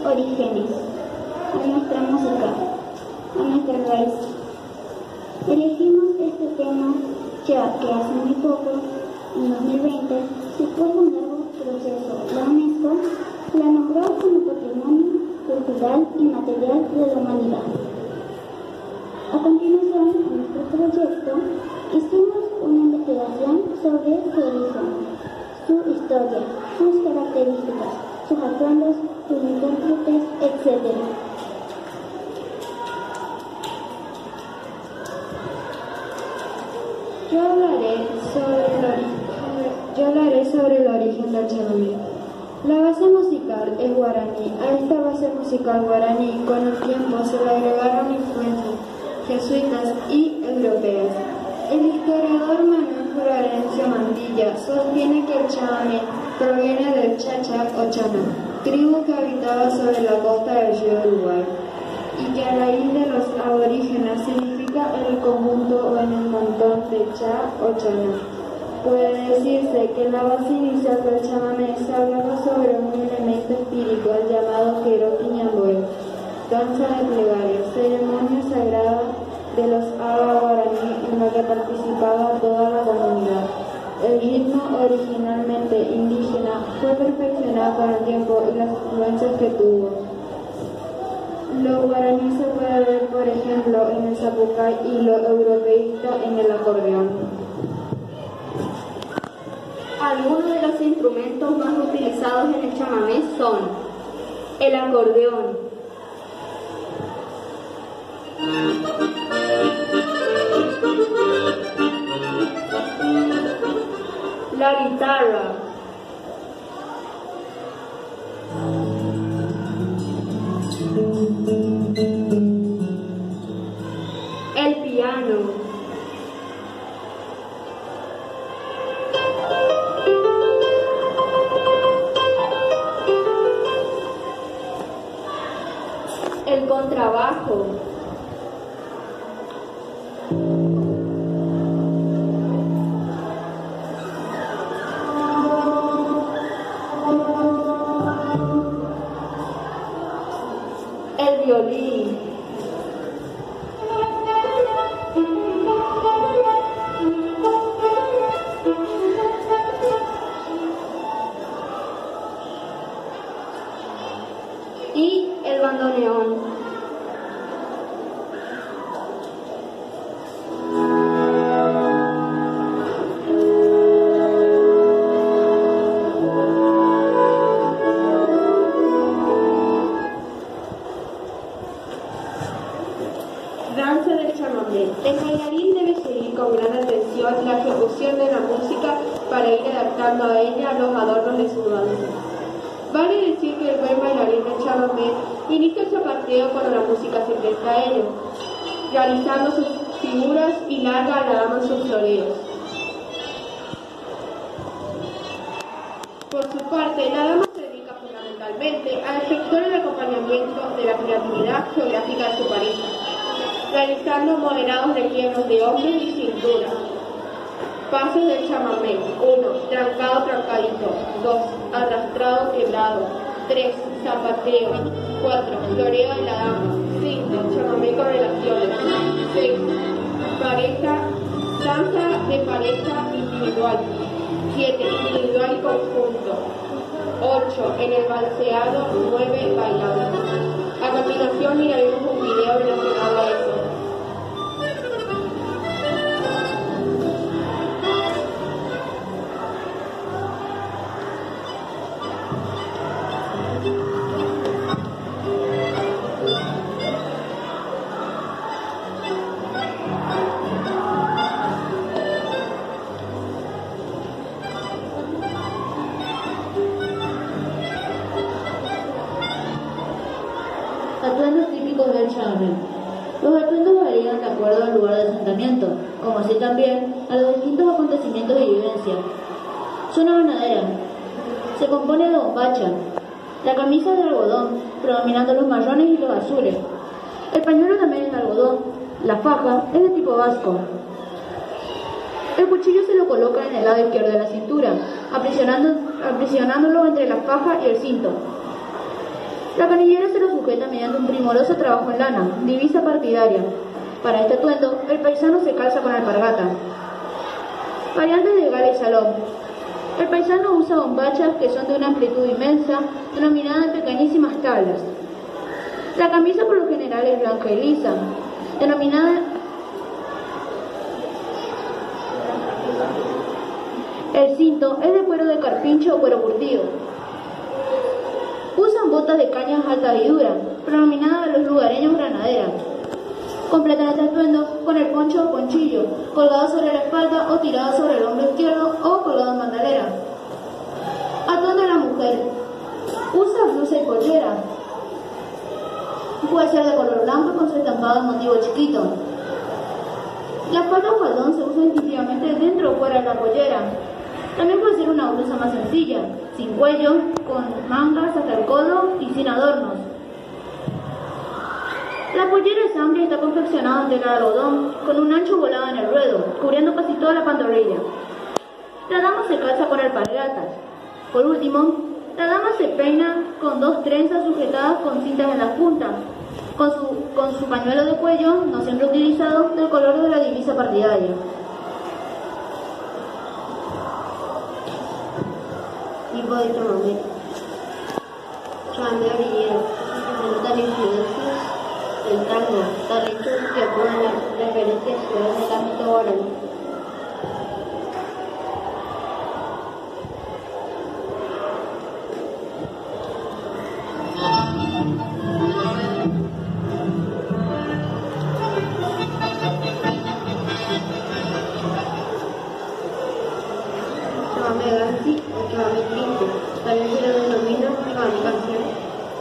orígenes, a nuestra música, a nuestra raíz. Elegimos este tema ya que hace muy poco, en 2020, después de un largo proceso, la UNESCO la nombró como Patrimonio Cultural Inmaterial de la Humanidad. A continuación, en nuestro proyecto, hicimos una investigación sobre su origen, su historia, sus características, sus atuendos, sus intérpretes, etc. Yo hablaré sobre el origen del chamamé. La base musical es guaraní. A esta base musical guaraní, con el tiempo se le agregaron influencias jesuitas y europeas. El historiador Manuel Florencio Mantilla sostiene que el chamamé proviene del chacha o chana, tribu que habitaba sobre la costa del río Uruguay, y que a raíz de los aborígenes significa en el conjunto o en el montón de cha o chana. Puede decirse que en la base inicial del chamamé se hablaba sobre un elemento espiritual llamado Queroquiñamboe, danza de plegaria, ceremonia sagrada de los Aba guaraní en la que participaba toda la comunidad. El ritmo, originalmente indígena, fue perfeccionado con el tiempo y las influencias que tuvo. Lo guaraní se puede ver, por ejemplo, en el zapucay y lo europeísta en el acordeón. Algunos de los instrumentos más utilizados en el chamamé son el acordeón, la guitarra, el piano, el contrabajo, el violín, y el bandoneón. Danza del chamamé. El bailarín debe seguir con gran atención la ejecución de la música para ir adaptando a ella los adornos de su danza. Vale decir que el buen bailarín del chamamé inicia el zapateo cuando la música se presta a ello, realizando sus figuras y larga la dama en sus floreos. Por su parte, la dama se dedica fundamentalmente a efectuar el acompañamiento de la creatividad geográfica de su pareja, realizando moderados requiebros de hombro y cintura. Pasos del chamamé. 1. Trancado, trancadito. 2. Arrastrado, quebrado. 3. Zapateo. 4. Floreo de la dama. 5. Chamamé con relaciones. 6. Pareja. Danza de pareja individual. 7. Individual y conjunto. 8. En el balseado. 9. Bailado. A continuación miraremos un video relacionado a eso. Atuendos típicos del chamamé. Los atuendos varían de acuerdo al lugar de asentamiento, como así también a los distintos acontecimientos de vivencia. Zona ganadera. Se compone de bombacha. La camisa es de algodón, predominando los marrones y los azules. El pañuelo también es de algodón. La faja es de tipo vasco. El cuchillo se lo coloca en el lado izquierdo de la cintura, aprisionándolo entre la faja y el cinto. La canillera se lo sujeta mediante un primoroso trabajo en lana, divisa partidaria. Para este atuendo, el paisano se calza con alpargata. Variantes de gala y salón. El paisano usa bombachas que son de una amplitud inmensa, denominadas en pequeñísimas tablas. La camisa por lo general es blanca y lisa, denominada. El cinto es de cuero de carpincho o cuero curtido. Usan botas de cañas altas y duras, denominadas a los lugareños granaderas. Completan este atuendo con el poncho o ponchillo, colgado sobre la espalda o tirado sobre el hombro izquierdo o colgado en bandolera. Atuendo de la mujer. Usa blusa y pollera. Puede ser de color blanco con su estampado en motivo chiquito. La falda o faldón se usa instintivamente dentro o fuera de la pollera. También puede ser una blusa más sencilla, sin cuello, con mangas hasta el codo y sin adornos. La pollera es amplia y está confeccionada en tela de algodón, con un ancho volado en el ruedo, cubriendo casi toda la pantorrilla. La dama se calza con alpargatas. Por último, la dama se peina con dos trenzas sujetadas con cintas en las puntas, con su pañuelo de cuello, no siempre utilizado, del color de la divisa partidaria. Tipo de chamamé. Chamamé orillero. Presentan influencias del tango, talentos que apoyan referencias ciudades del ámbito guaraní. Chamamé gansi o chamamé triste, también se lo denomina chamamé canción.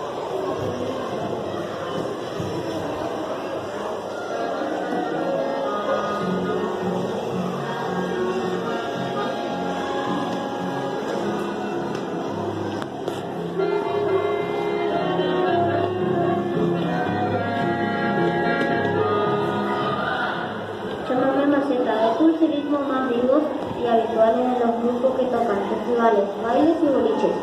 Chamamé maceta, de pulso y ritmo más vivos y habituales en los grupos que tocan festivales, bailes y boliches.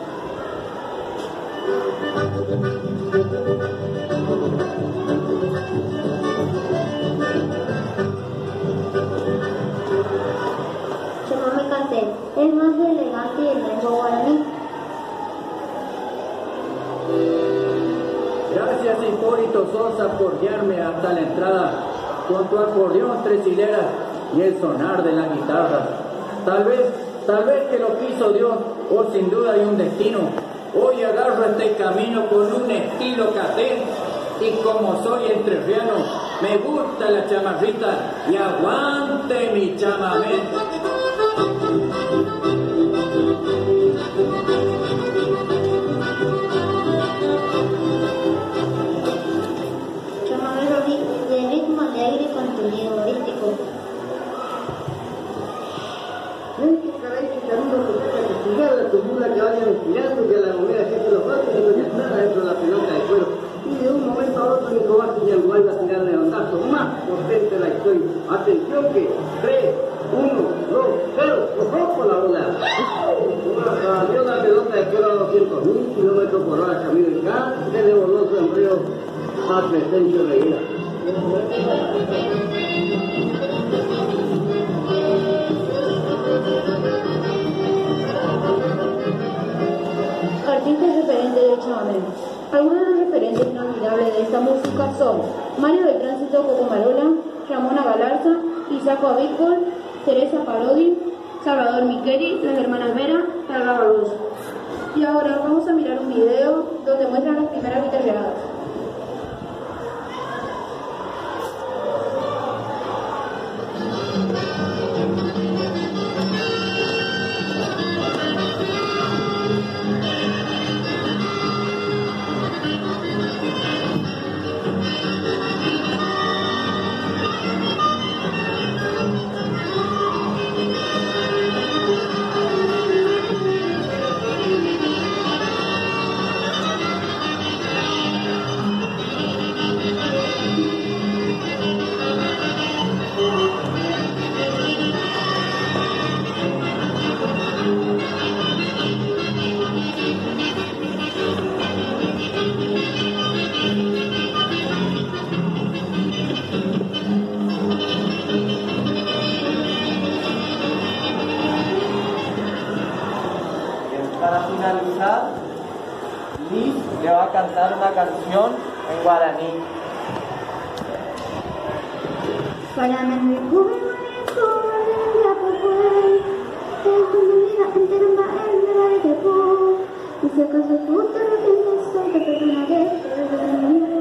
Chamamé canté, es más elegante y en lengua guaraní. Gracias Hipólito Sosa por guiarme hasta la entrada con tu acordeón, tres hileras y el sonar de la guitarra. Tal vez que lo quiso Dios, o sin duda hay un destino. Hoy agarro este camino con un estilo caté, y como soy entrerriano, me gusta la chamarrita y aguante mi chamamé. Chamamé de ritmo alegre y contenido humorístico. Tu mula que vayan inspirando, que a la gomera siempre los bates y no ya nada dentro de la pelota de cuero. Y de un momento a otro Nicolás y el vuelve a tirar redondazos más potente la historia. Atención que 3, 1, 2, 0, ¡ojo la bola! Dio la pelota de cuero a 200.000 kilómetros por hora camino y acá se le voló su empleo a Crescencio Reguera. Artistas referentes del chamamé. Algunos de los referentes inolvidables de esta música son Mario del Tránsito Cocomarola, Ramona Galarza, Isaco Abicol, Teresa Parodi, Salvador Miqueri, las hermanas Vera, Carla Barroso. Y ahora vamos a mirar un video donde muestran las primeras guitarreadas. Para finalizar, Liz le va a cantar una canción en guaraní. Para mí, joven, ya por fuera, es una vida entera en la de por. Y si acaso tú te arrepientes, te perdonaré, pero